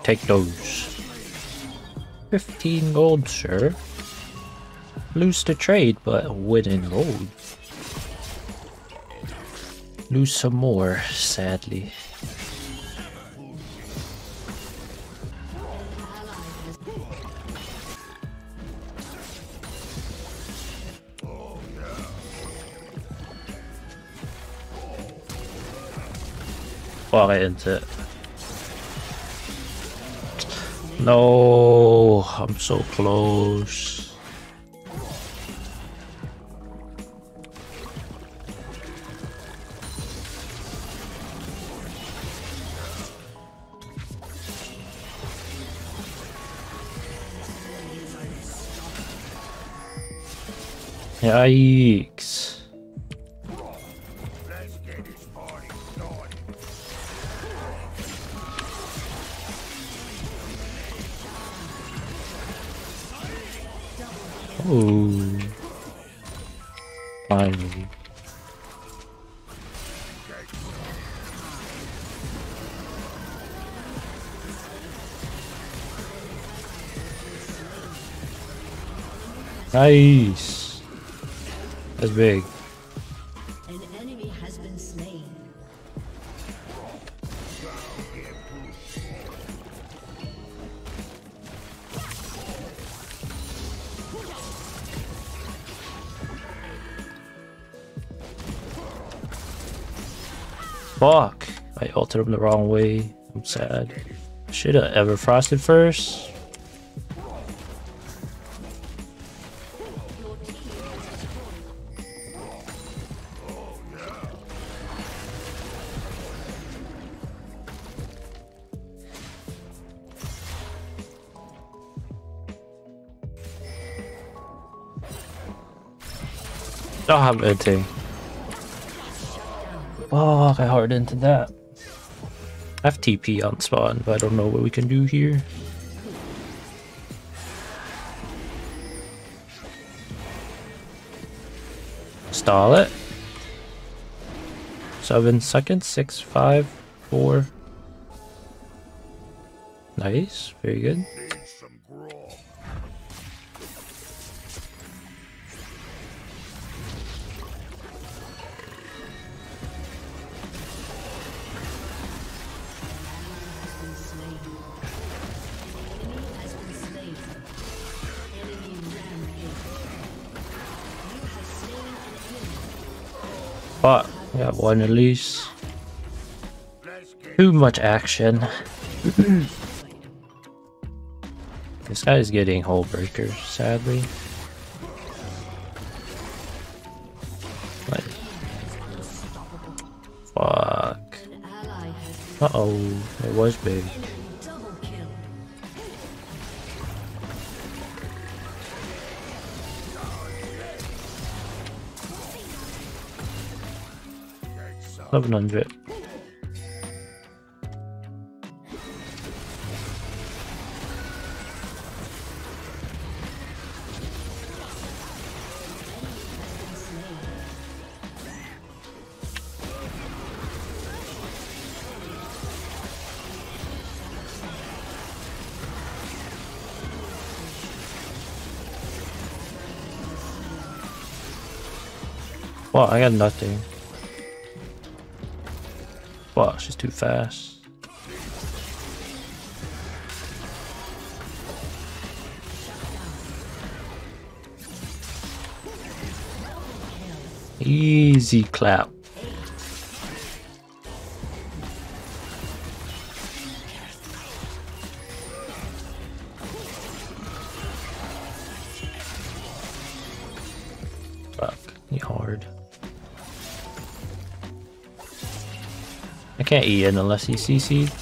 take those. 15 gold, sure. Lose the trade, but win in gold. Lose some more, sadly. Walk it into it. No, I'm so close. Yikes. Ooh. Finally. Nice. That's big. An enemy has been slain. Fuck. I altered him the wrong way. I'm sad. Should have ever frosted first. Don't have anything. Fuck, I hard into that. I have TP on spawn, but I don't know what we can do here. Stall it. 7 seconds. 6, 5, 4. Nice. Very good. But we got one at least. Too much action. This guy is getting hull breakers, sadly. Like, fuck. Uh-oh, it was big. $1,100. Well, I got nothing. Wow, she's too fast. Easy clap. Fuck, you hard. I can't eat it unless he CC'd.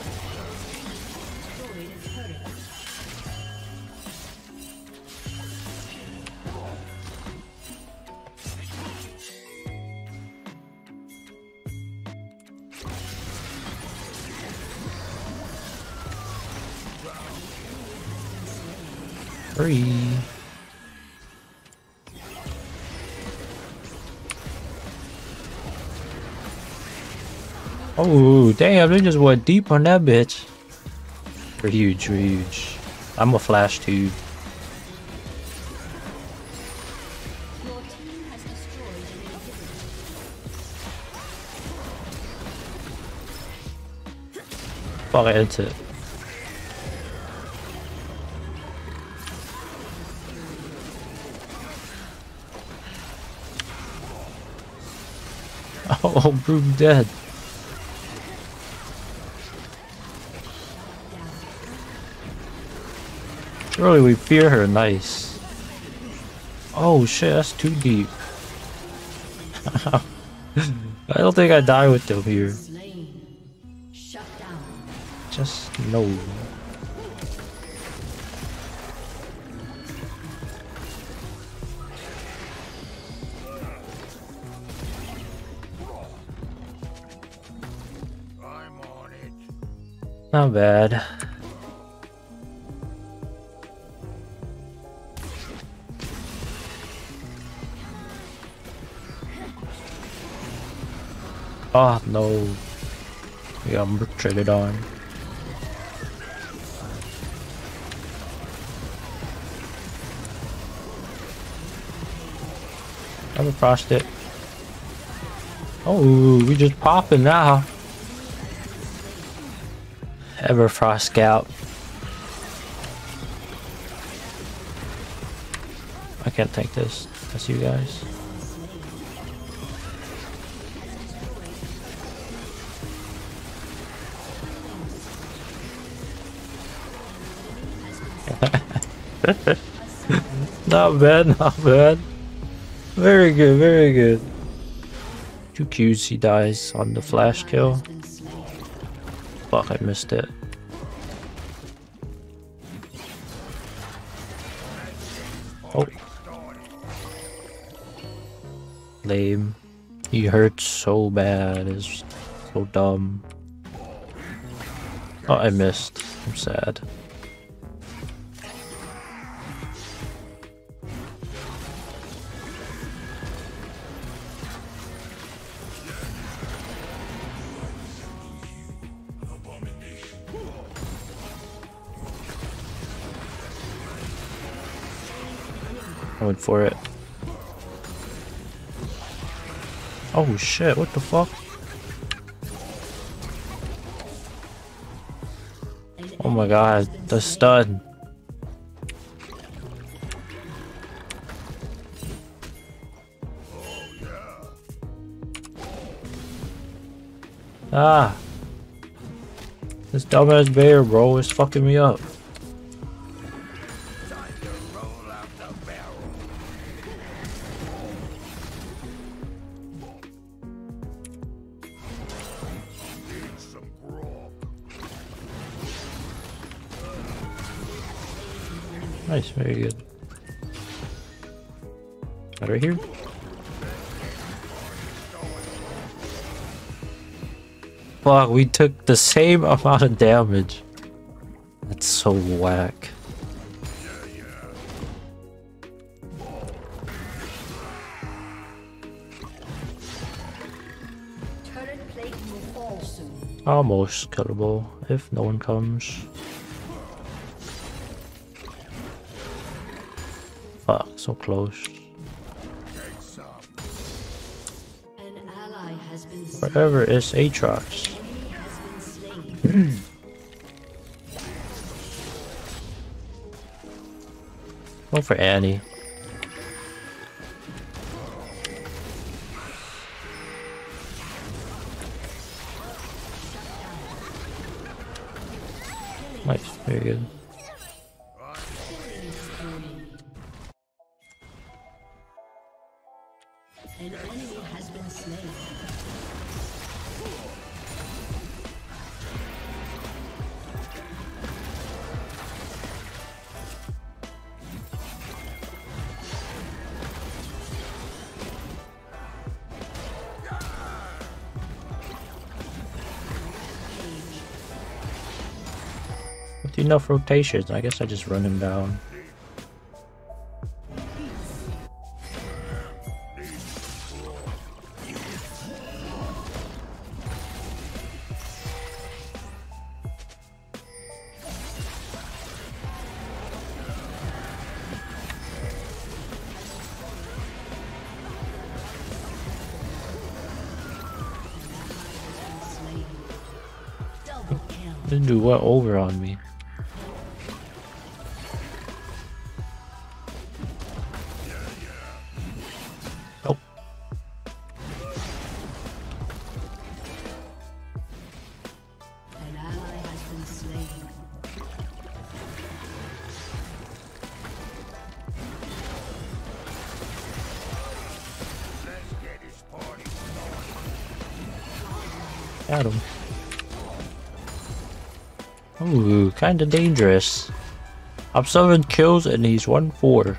Free. Oh, damn, they just went deep on that bitch. We're huge, we're huge. I'm a flash too. Your team has destroyed an inhibitor. Fuck, I hit it. Oh, Broom dead. Surely we fear her, nice. Oh shit, that's too deep. I don't think I die with them here. Slain. Shut down. Just no. Not bad. Oh no. Yeah, I'm traded on. Never crossed it. Oh, we just popping now. Everfrost Scout. I can't take this. That's you guys. Not bad, not bad. Very good, very good. 2 Qs, he dies on the flash kill. Fuck, I missed it. Oh. Lame. He hurts so bad. It's so dumb. Oh, I missed. I'm sad. I went for it. Oh shit, what the fuck? Oh my god, the stun. Ah. This dumbass bear, bro, is fucking me up. Nice, very good. Right here. Fuck, we took the same amount of damage. That's so whack. Turret plate will fall soon. Almost killable if no one comes. Fuck, so close. An ally has been slain. Wherever is Aatrox. Go for Annie. Nice, very good. An enemy has been slain. With enough rotations, I guess I just run him down. Didn't do what over on me. Oh. An ally has been slain. Got him. Ooh, kinda dangerous. I'm 7 kills and he's 1-4.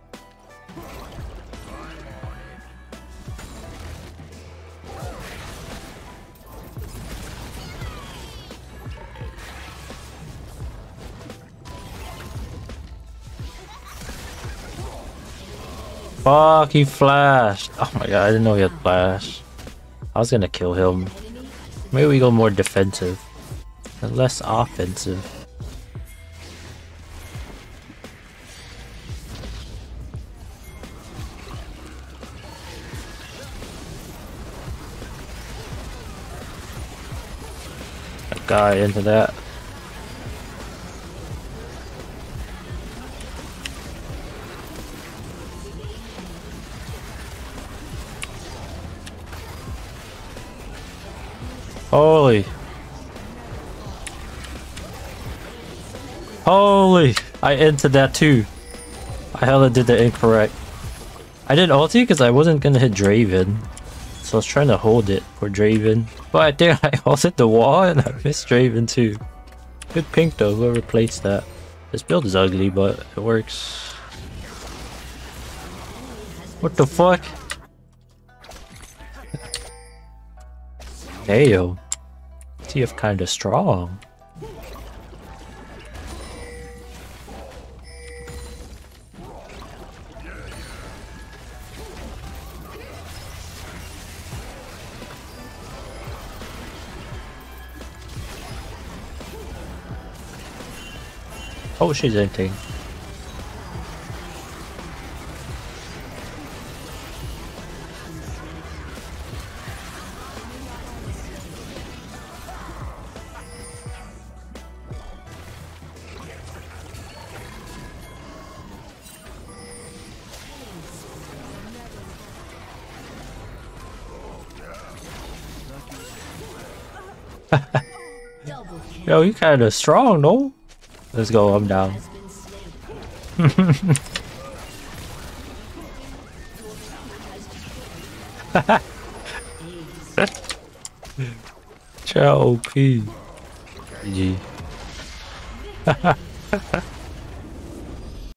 Fuck, he flashed. Oh my god, I didn't know he had flash. I was gonna kill him. Maybe we go more defensive and less offensive. That guy into that. Holy. Holy. I entered that too. I hella did the incorrect. I did ulti because I wasn't gonna hit Draven. So I was trying to hold it for Draven. But I think I ulted the wall and I missed Draven too. Good pink though, whoever placed that. This build is ugly, but it works. What the fuck? Damn. TF kinda strong. Oh, she's empty. Yo, you kinda strong, no? Let's go, I'm down. Ciao, P. GG.